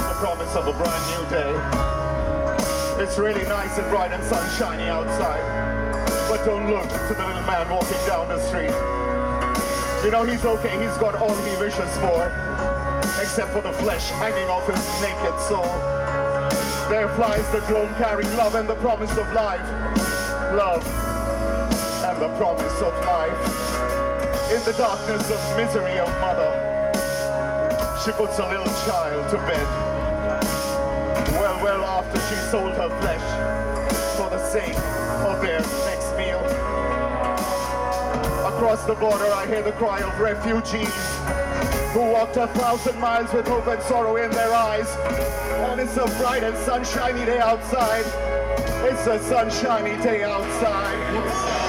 The promise of a brand new day. It's really nice and bright and sunshiny outside. But don't look to the little man walking down the street. You know he's okay, he's got all he wishes for, except for the flesh hanging off his naked soul. There flies the drone carrying love and the promise of life. Love and the promise of life. In the darkness of misery of mother, she puts a little child to bed. Well, after she sold her flesh for the sake of their next meal. Across the border I hear the cry of refugees who walked 1,000 miles with hope and sorrow in their eyes. And it's a bright and sunshiny day outside. It's a sunshiny day outside.